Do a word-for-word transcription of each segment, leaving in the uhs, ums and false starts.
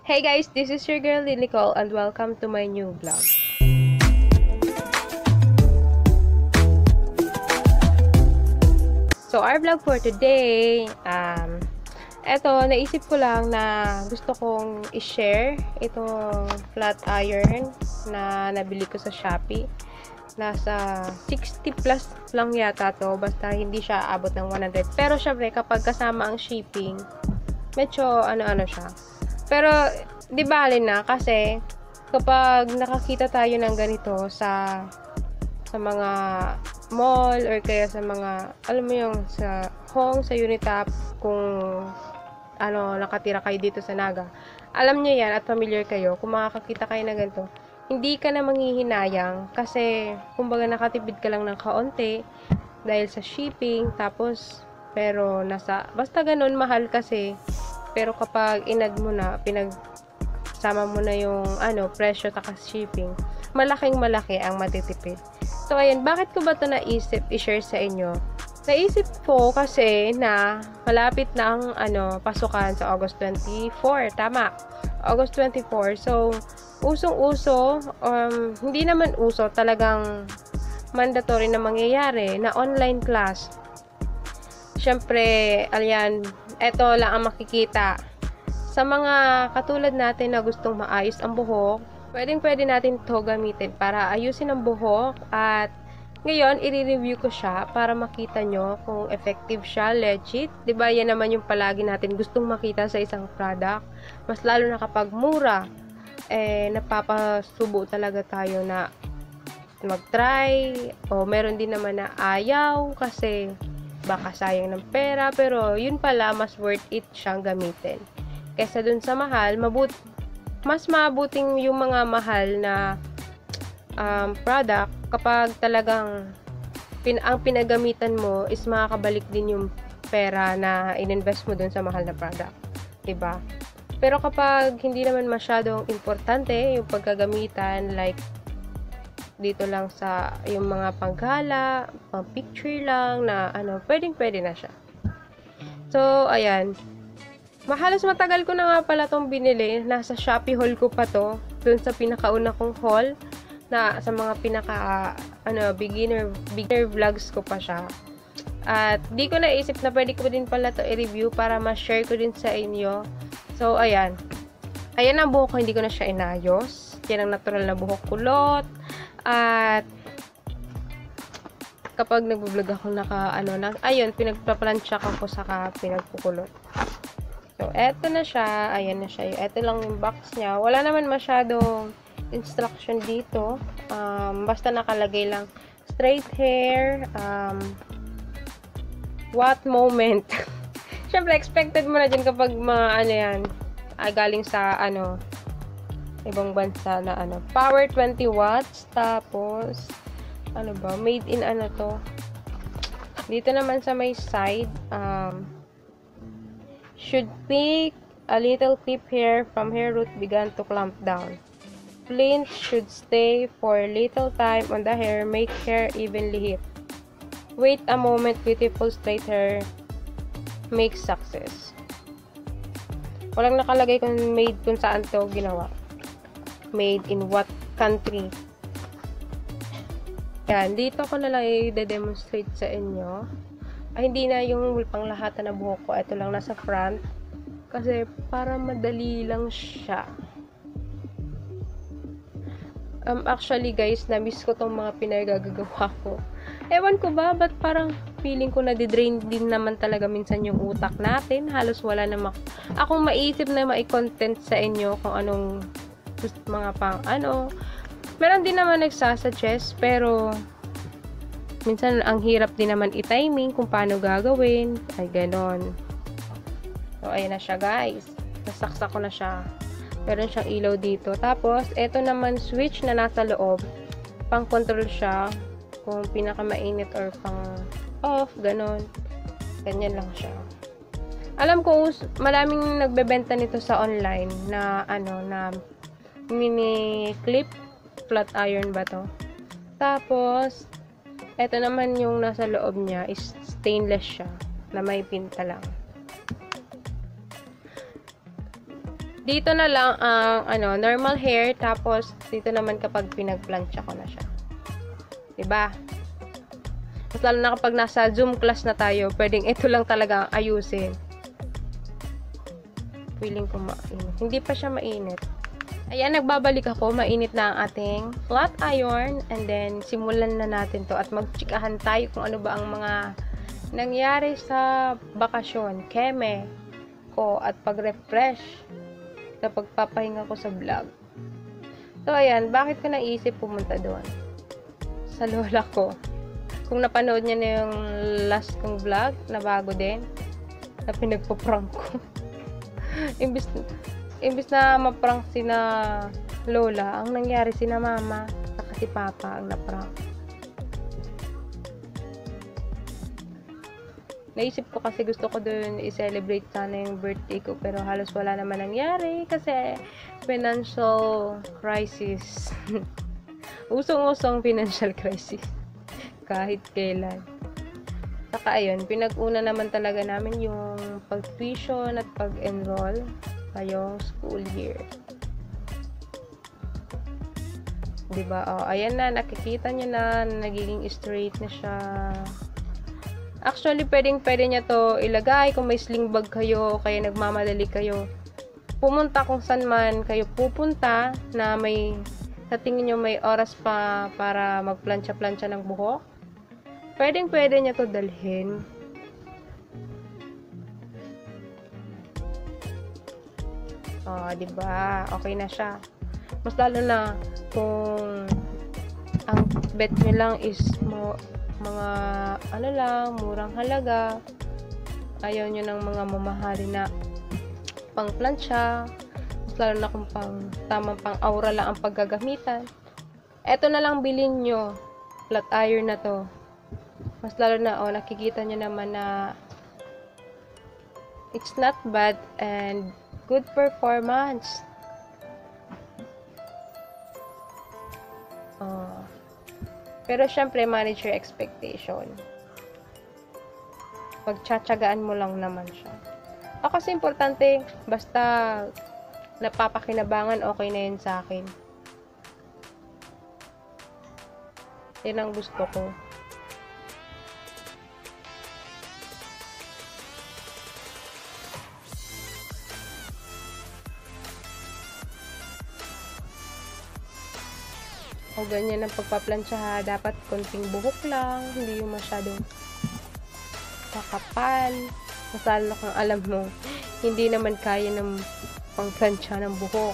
Hey guys, this is your girl Nicole and welcome to my new vlog. So our vlog for today, um, eto, naisip ko lang na gusto kong i-share itong flat iron na nabili ko sa Shopee. Nasa sixty plus lang yata to, basta hindi siya abot ng one hundred. Pero syempre, kapag kasama ang shipping, medyo ano-ano siya. Pero, di bali na kasi kapag nakakita tayo ng ganito sa sa mga mall or kaya sa mga, alam mo yung sa Hong, sa Unitap, kung ano, nakatira kayo dito sa Naga. Alam nyo yan at familiar kayo kung makakakita kayo ng ganito. Hindi ka na manghihinayang kasi kumbaga nakatipid ka lang ng kaunti dahil sa shipping, tapos pero nasa, basta ganun, mahal kasi. Pero kapag inad mo na, pinagsama mo na yung ano, presyo taka shipping, malaking malaki ang matitipid. So, ayan, bakit ko ba ito naisip i-share sa inyo? Naisip ko kasi na malapit na ang ano, pasukan sa August twenty-four. Tama, August twenty-four. So, usong-uso, um, hindi naman uso, talagang mandatory na mangyayari na online class. Siyempre, ayan, eto lang ang makikita. Sa mga katulad natin na gustong maayos ang buhok, pwedeng-pwede natin to gamitin para ayusin ang buhok. At ngayon, i-review ko siya para makita nyo kung effective siya, legit. Diba, yan naman yung palagi natin gustong makita sa isang product. Mas lalo na kapag mura, eh, napapasubo talaga tayo na mag-try. O meron din naman na ayaw kasi baka sayang ng pera. Pero yun pala, mas worth it siyang gamitin. Kesa dun sa mahal, mabut mas mabuting yung mga mahal na um, product kapag talagang pin ang pinagamitan mo is makakabalik din yung pera na ininvest mo dun sa mahal na product. Diba? Pero kapag hindi naman masyadong importante yung pagkagamitan, like dito lang sa yung mga panggala, pang picture lang na ano, pwedeng pwede na siya. So, ayan. Mahalos matagal ko na nga pala tong binili. Nasa Shopee haul ko pa to. Dun sa pinakauna kong haul. Na sa mga pinaka, ano, beginner, beginner vlogs ko pa siya. At di ko naisip na pwede ko din pala to i-review para ma-share ko din sa inyo. So, ayan. Ayan ang buhok ko. Hindi ko na siya inayos. Yan ang natural na buhok kulot. At kapag nag-vlog ako naka, ano, na, ayun, pinagpaplansya ko saka pinagpukulot. So, eto na siya. Ayan na siya. Eto lang yung box niya. Wala naman masyadong instruction dito. Um, basta nakalagay lang straight hair, um, what moment. Siyempre, expected mo na dyan kapag mga ano yan, ah, galing sa ano, ibang bansa na ano, power twenty watts, tapos ano ba, made in ano to. Dito naman sa may side, um, should pick a little clip hair from hair root began to clamp down. Flint should stay for little time on the hair, make hair evenly hit. Wait a moment, beautiful straight hair makes success. Walang nakalagay kung made kung saan to ginawa. Made in what country. Yan, dito ko na lang i-demonstrate sa inyo. Ay, hindi na yung panglahatan na buhok ko. Ito lang nasa front. Kasi, para madali lang siya. Um, actually, guys, na-miss ko tong mga pinagagagawa ko. Ewan ko ba, ba't parang feeling ko na di-drain din naman talaga minsan yung utak natin. Halos wala na mak... Akong maisip na mai-content sa inyo kung anong mga pang ano. Meron din naman nagsasuggest, pero minsan, ang hirap din naman i-timing kung paano gagawin. Ay, ganon. So, ayan na siya, guys. Nasaksak ko na siya. Meron siyang ilaw dito. Tapos, eto naman switch na nasa loob. Pang-control siya. Kung pinaka-mainit or pang-off. Ganon. Ganyan lang siya. Alam ko, maraming nagbebenta nito sa online na, ano, na mini clip. Flat iron ba to? Tapos, eto naman yung nasa loob niya is stainless siya na may pinta lang. Dito na lang ang ano, normal hair, tapos dito naman kapag pinagplansya ko na siya. Diba? Mas lalo na kapag nasa Zoom class na tayo, pwedeng ito lang talaga ang ayusin. Feeling ko mainit. Hindi pa siya mainit. Ayan, nagbabalik ako. Mainit na ang ating flat iron. And then, simulan na natin to. At magtsikahan tayo kung ano ba ang mga nangyari sa bakasyon, keme ko, at pag-refresh sa pagpapahinga ko sa vlog. So, ayan. Bakit ko naisip pumunta doon? Sa lola ko. Kung napanood niya na yung last kong vlog, na bago din, na pinagpo-prank ko. imbis, imbis na ma-prank si na lola, ang nangyari si na mama, saka si papa ang na-prank. Naisip ko kasi gusto ko dun i-celebrate sana yung birthday ko, pero halos wala naman nangyari kasi financial crisis. Usong-usong financial crisis. Kahit kailan. Saka ayun, pinag-una naman talaga namin yung pag-tuition at pag-enroll ngayong school year. Diba? O, ayan na, nakikita nyo na, nagiging straight na siya. Actually, pwedeng pwede niya to ilagay kung may sling bag kayo, kaya nagmamadali kayo. Pumunta kung saan man kayo pupunta na may, sa tingin nyo may oras pa para magplansya-plansya ng buhok. Pwedeng pwede niya to dalhin. Oh, di ba? Okay na siya. Mas lalo na kung ang bet niyo lang is mo, mga ano lang, murang halaga. Ayaw niyo ng mga mamahali na pang plancha. Mas lalo na kung pang tamang pang aura lang ang paggagamitan. Eto na lang bilhin niyo. Flat iron na to. Mas lalo na, oh, nakikita nyo naman na it's not bad and good performance. Oh. Pero syempre, manage your expectation. Pagtsatsagaan mo lang naman siya. Ako kasi importante, basta napapakinabangan, okay na yun sa akin. Yan ang gusto ko. O ganyan ang pagpaplansya ha. Dapat konting buhok lang. Hindi yung masyadong kakapal. Masalo kang alam mo. Hindi naman kaya ng pangplansya ng buhok.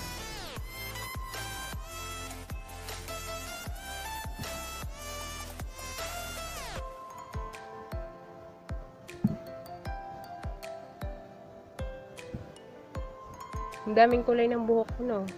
Ang daming kulay ng buhok ko, no?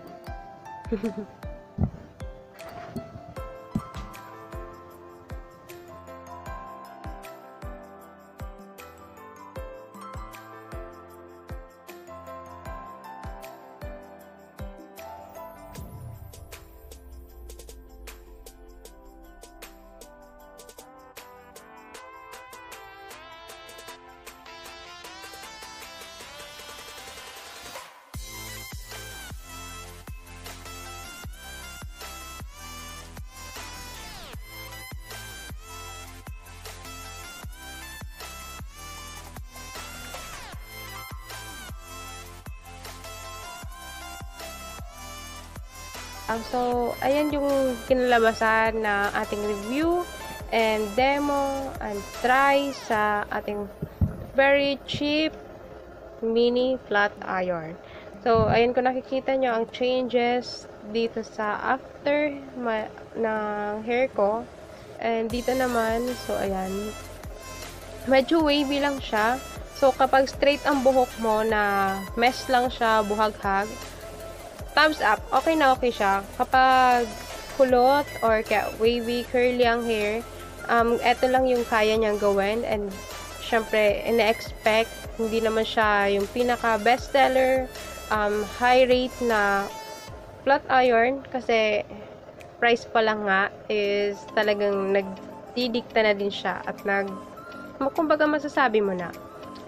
Um, so, ayan yung kinalabasan na ating review and demo and try sa ating very cheap mini flat iron. So, ayan kung nakikita nyo ang changes dito sa after ma ng hair ko. And dito naman, so ayan, medyo wavy lang siya. So, kapag straight ang buhok mo na mess lang siya, buhaghag, thumbs up, okay na okay siya. Kapag kulot or kaya wavy, curly ang hair, um, eto lang yung kaya niyang gawin. And syempre, ina-expect, hindi naman siya yung pinaka bestseller, um, high rate na flat iron. Kasi price pa lang nga is talagang nagdidikta na din siya. At nag, kumbaga masasabi mo na.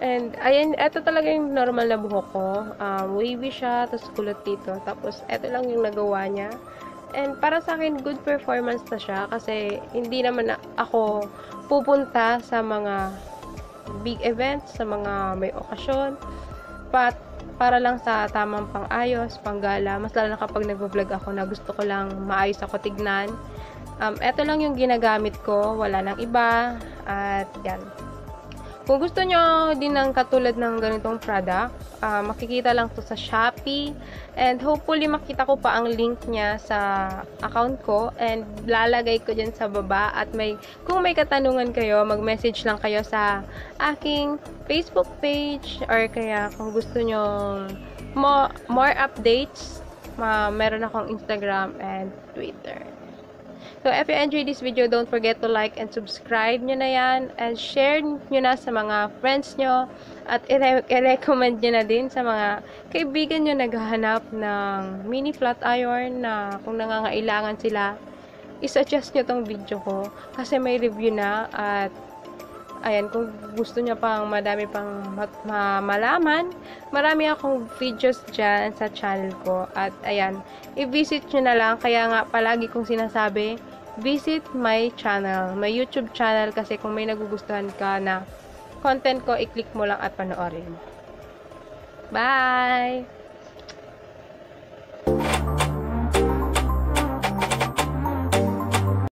And, ayan, eto talaga yung normal na buhok ko. Um, wavy siya, tapos kulot dito. Tapos, eto lang yung nagawa niya. And, para sa akin, good performance na siya. Kasi, hindi naman na ako pupunta sa mga big events, sa mga may okasyon. But, para lang sa tamang pang-ayos, panggala. Mas lalo na kapag nag-vlog ako na gusto ko lang maayos ako tignan. Um, eto lang yung ginagamit ko. Wala nang iba. At, yan. Kung gusto nyo din ng katulad ng ganitong product, uh, makikita lang to sa Shopee. And hopefully makita ko pa ang link niya sa account ko. And lalagay ko dyan sa baba. At may, kung may katanungan kayo, mag-message lang kayo sa aking Facebook page. Or kaya kung gusto nyo mo, more updates, ma meron akong Instagram and Twitter. So, if you enjoyed this video, don't forget to like and subscribe nyo na yan. And share nyo na sa mga friends nyo. At i-recommend nyo na din sa mga kaibigan nyo naghahanap ng mini flat iron na kung nangangailangan sila, isuggest nyo tong video ko. Kasi may review na. At, ayan, kung gusto nyo pang madami pang ma malaman, marami akong videos dyan sa channel ko. At, ayan, i-visit nyo na lang. Kaya nga, palagi kong sinasabi, visit my channel, my YouTube channel, kasi kung may nagugustuhan ka na content ko, i-click mo lang at panoorin. Bye!